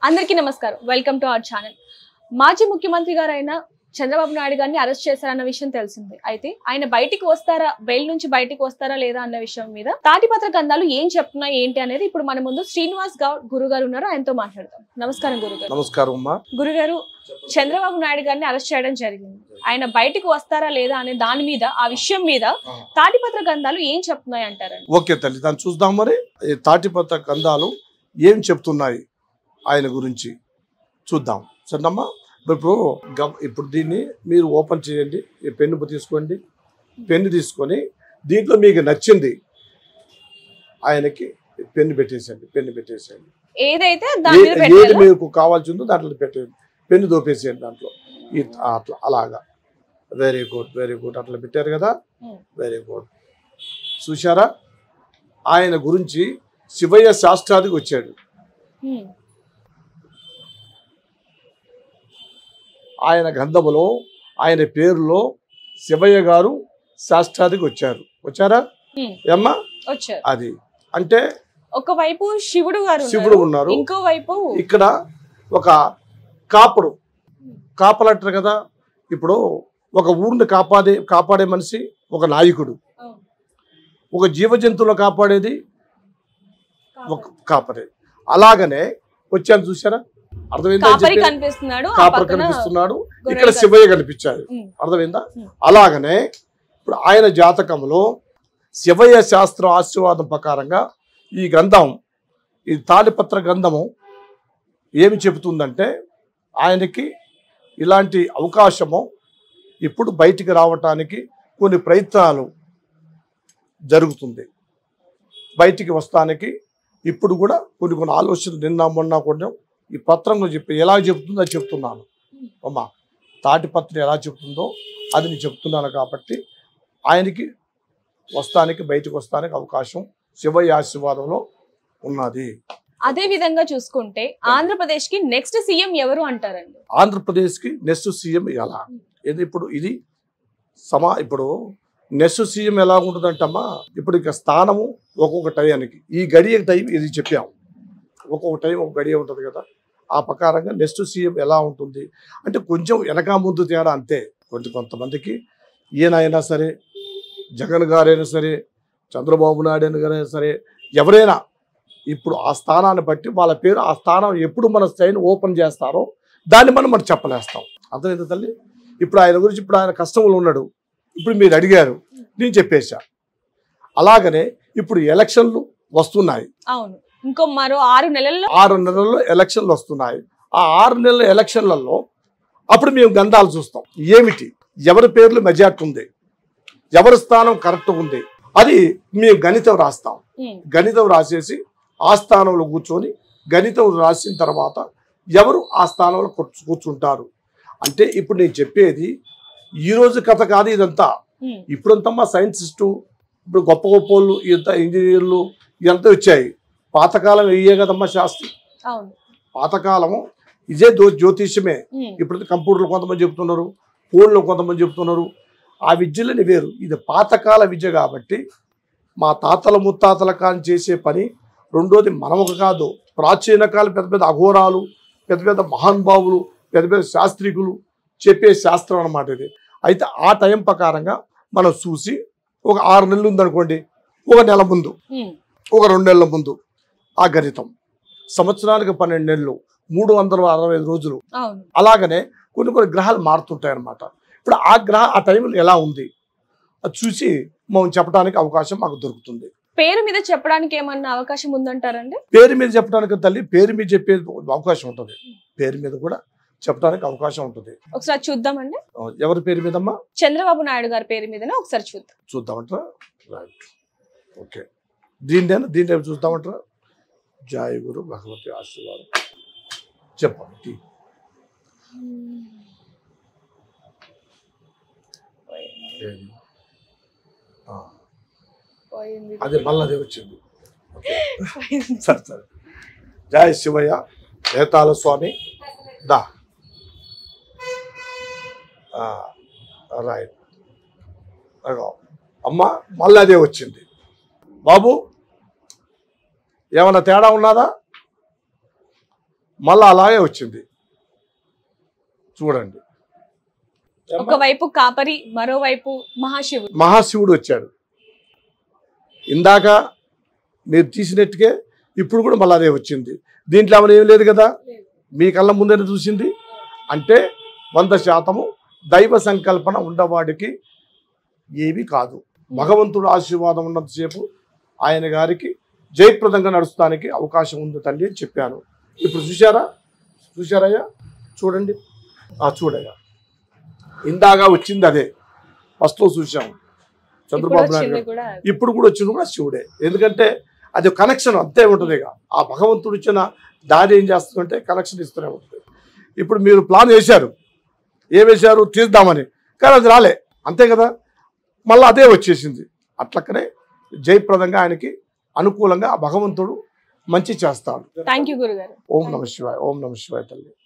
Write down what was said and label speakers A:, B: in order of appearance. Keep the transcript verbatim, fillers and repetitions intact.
A: అందరికీ నమస్కారం. Welcome to our channel. మాజీ ముఖ్యమంత్రి గారైన చంద్రబాబు నాయుడు గారిని అరెస్ట్ చేశారన్న విషయం తెలిసిందే. అయితే ఆయన బయటికి వస్తారా, బెయిల్ నుంచి బయటికి వస్తారా లేదా అన్న విషయం మీద తాటిపత్ర గ్రంథాలు ఏం చెప్తున్నాయి ఏంటి అనేది ఇప్పుడు మన ముందు శ్రీనివాస్ గౌడ్ గురుగారు ఉన్నారు, ఆయనతో మాట్లాడతాం. నమస్కారం గురుగారు.
B: నమస్కారం అమ్మా.
A: గురుగారు, చంద్రబాబు నాయుడు గారిని అరెస్ట్ చేయడం జరిగింది. ఆయన బయటికి వస్తారా లేదా అనే దాని మీద, ఆ విషయం మీద తాటిపత్ర గ్రంథాలు ఏం చెప్తున్నాయి అంటారండి?
B: ఓకే తల్లి, దాన్ని చూద్దాం. మరి ఈ తాటిపత్ర గ్రంథాలు ఏం చెప్తున్నాయి ఆయన గురించి చూద్దాం. సరేనమ్మా. ఇప్పుడు ఇప్పుడు దీన్ని మీరు ఓపెన్ చేయండి. ఈ పెన్ను తీసుకోండి. పెన్ను తీసుకొని దీంట్లో మీకు నచ్చింది ఆయనకి పెన్ను పెట్టేసేయండి. పెన్ను పెట్టేసేయండి.
A: ఏదైతే
B: ఏది మీకు కావాల్సిందో దాంట్లో పెట్టేయండి. పెన్ను దోపేసేయండి దాంట్లో. అట్లా అలాగా. Very good, very good. అట్లా పెట్టారు కదా, వెరీ గుడ్. చూశారా, ఆయన గురించి శివయ్య శాస్త్రానికి వచ్చాడు. ఆయన గ్రంథములో ఆయన పేరులో శివయ్య గారు శాస్త్రానికి వచ్చారు. వచ్చారా ఏమ్మా? అది అంటే
A: ఒకవైపు శివుడు గారు
B: శివుడు ఉన్నారు,
A: ఇంకోవైపు
B: ఇక్కడ ఒక కాపుడు కాపలంటారు కదా. ఇప్పుడు ఒక ఊరిని కాపాడే కాపాడే మనిషి ఒక నాయకుడు, ఒక జీవ జంతువులు కాపాడేది ఒక కాపరే. అలాగనే వచ్చాను, చూసారా? అర్థమైందా? కాపర్ కనిపిస్తున్నాడు, ఇక్కడ శివయ్య కనిపించాడు. అర్థమైందా? అలాగనే ఇప్పుడు ఆయన జాతకంలో శివయ్య శాస్త్రం ఆశీర్వాదం ప్రకారంగా ఈ గ్రంథం, ఈ తాళిపత్ర గ్రంథము ఏమి చెబుతుందంటే ఆయనకి ఇలాంటి అవకాశము ఇప్పుడు బయటికి రావటానికి కొన్ని ప్రయత్నాలు జరుగుతుంది. బయటికి వస్తానికి ఇప్పుడు కూడా కొన్ని కొన్ని ఆలోచనలు నిన్న మొన్న కొంచెం ఈ పత్రంలో చెప్పి ఎలా చెప్తుందో అది చెప్తున్నాను అమ్మా. తాటిపత్రం ఎలా చెప్తుందో అది నేను చెప్తున్నాను. కాబట్టి ఆయనకి వస్తానికి బయటకు వస్తానికి అవకాశం శివయ్య ఆశీర్వాదంలో ఉన్నది.
A: అదే విధంగా చూసుకుంటే ఆంధ్రప్రదేశ్ కి నెక్స్ట్ సీఎం ఎవరు అంటారండి?
B: ఆంధ్రప్రదేశ్ కి నెక్స్ట్ సీఎం ఎలా, ఇది ఇప్పుడు ఇది సమా ఇప్పుడు నెక్స్ట్ సీఎం ఎలా ఉంటుందంటమ్మా. ఇప్పుడు ఇక స్థానము ఒక్కొక్క టైంకి, ఈ గడియ టైం ఇది చెప్పాము. ఒక్కొక్క టైం ఒక గడియ ఉంటుంది కదా, ఆ ప్రకారంగా నెక్స్ట్ సీఎం ఎలా ఉంటుంది అంటే కొంచెం వెనక ముందు తేడా అంతే. కొంత కొంతమందికి ఈయన అయినా సరే, జగన్ గారైనా సరే, చంద్రబాబు నాయుడు గారైనా సరే, ఎవరైనా ఇప్పుడు ఆ స్థానాన్ని బట్టి వాళ్ళ పేరు, ఆ స్థానం ఎప్పుడు మన స్టైన్ ఓపెన్ చేస్తారో దాన్ని మనం మనం చెప్పలేస్తాం. అర్థమైంది తల్లి? ఇప్పుడు ఆయన గురించి ఇప్పుడు ఆయన కష్టంలో ఉన్నాడు, ఇప్పుడు మీరు అడిగారు, నేను చెప్పేశా. అలాగనే ఇప్పుడు ఎలక్షన్లు వస్తున్నాయి.
A: అవును, ఇంకో మరో ఆరు నెలల్లో
B: ఆరు నెలల్లో ఎలక్షన్లు వస్తున్నాయి. ఆ ఆరు నెలల ఎలక్షన్లలో అప్పుడు మేము గ్రంథాలు చూస్తాం. ఏమిటి, ఎవరి పేర్లు మెజార్టీ ఉంది, ఎవరి స్థానం కరెక్ట్ ఉంది, అది మేము గణితం రాస్తాం. గణితం రాసేసి ఆ స్థానంలో కూర్చొని గణితం రాసిన తర్వాత ఎవరు ఆ స్థానంలో కూర్చుంటారు అంటే ఇప్పుడు నేను చెప్పేది ఈ రోజు కథ కాదు ఇదంతా. ఇప్పుడంతా మా సైంటిస్టు, ఇప్పుడు గొప్ప గొప్ప వాళ్ళు, ఇంత ఇంజనీర్లు ఇదంతా వచ్చాయి. పాతకాలం ఇయ్యే కదమ్మా శాస్త్రం. పాతకాలము ఇదే జ్యోతిష్యమే. ఇప్పుడు కంప్యూటర్లు కొంతమంది చెప్తున్నారు, ఫోన్లు కొంతమంది చెప్తున్నారు. ఆ విద్యలని వేరు, ఇది పాతకాల విద్య. కాబట్టి మా తాతల ముత్తాతల కాని చేసే పని. రెండోది మనము కాదు, ప్రాచీన కాలం పెద్ద పెద్ద అఘోరాలు, పెద్ద పెద్ద మహానుభావులు, పెద్ద పెద్ద శాస్త్రికులు చెప్పే శాస్త్రం అన్నమాట ఇది. అయితే ఆ టైం ప్రకారంగా మనం చూసి ఒక ఆరు నెలలు ఉందనుకోండి, ఒక నెల ముందు, ఒక రెండు నెలల ముందు ఆ గణితం, సంవత్సరానికి పన్నెండు నెలలు, మూడు వందల అరవై ఐదు రోజులు. అలాగనే కొన్ని కొన్ని గ్రహాలు మారుతుంటాయి అన్నమాట. ఇప్పుడు ఆ గ్రహ ఆ టైంలో ఎలా ఉంది అది చూసి మనం చెప్పడానికి అవకాశం మాకు దొరుకుతుంది.
A: పేరు మీద చెప్పడానికి ఏమన్నా అవకాశం ఉందంటారండి?
B: పేరు మీద చెప్పడానికి తల్లి, పేరు మీద చెప్పే అవకాశం ఉంటుంది. పేరు మీద కూడా చెప్పడానికి అవకాశం ఉంటుంది.
A: ఒకసారి చూద్దామండి.
B: ఎవరి పేరు మీదమ్మా?
A: చంద్రబాబు నాయుడు గారి పేరు మీదనే ఒకసారి చూద్దాం.
B: చూద్దామంటారా? Right, okay. దీనిదేనా దీని చూద్దామంటారా? జయ గురు భగవతి ఆశీర్వాదం చెప్పండి. అదే మళ్ళీ అదే వచ్చింది. సరే సరే. జయ శివయ్య, నేతాల స్వామి దా. రైట్, అమ్మ మళ్ళీ అదే వచ్చింది. బాబు ఏమన్నా తేడా ఉన్నదా? మళ్ళీ అలాగే వచ్చింది. చూడండి,
A: ఒకవైపు కాపరి, మరోవైపు మహాశివుడు.
B: మహాశివుడు వచ్చాడు. ఇందాక మీరు తీసినట్టుగా ఇప్పుడు కూడా మళ్ళీ అదే వచ్చింది. దీంట్లో ఏమైనా ఏం లేదు కదా, మీ కళ్ళ ముందే చూసింది. అంటే వంద శాతము దైవ సంకల్పన ఉండవాడికి ఏమీ కాదు. భగవంతుడు ఆశీర్వాదం ఉన్నంతసేపు ఆయన గారికి జయప్రదంగా నడుస్తానికి అవకాశం ఉంది తల్లి అని చెప్పాను. ఇప్పుడు చూసారా, చూసారయ్యా, చూడండి, ఆ చూడయ్యా, ఇందాక వచ్చింది అదే, ఫస్ట్లో చూసాము చంద్రబాబు నాయుడు, ఇప్పుడు కూడా వచ్చింది కూడా శివుడే. ఎందుకంటే అది కనెక్షన్ అంతే ఉంటుంది. ఇక ఆ భగవంతుడు ఇచ్చిన దారి ఏం చేస్తుందంటే కనెక్షన్ ఇస్తూనే ఉంటుంది. ఇప్పుడు మీరు ప్లాన్ వేశారు, ఏం వేశారు, తీద్దామని, కానీ అది రాలే, అంతే కదా, మళ్ళీ అదే వచ్చేసింది. అట్లక్కనే జయప్రదంగా ఆయనకి అనుకూలంగా ఆ భగవంతుడు మంచి చేస్తాడు.
A: థ్యాంక్ యూ గురుగారు.
B: ఓం నమ శివాయ, ఓం నమ శివాయ తల్లి.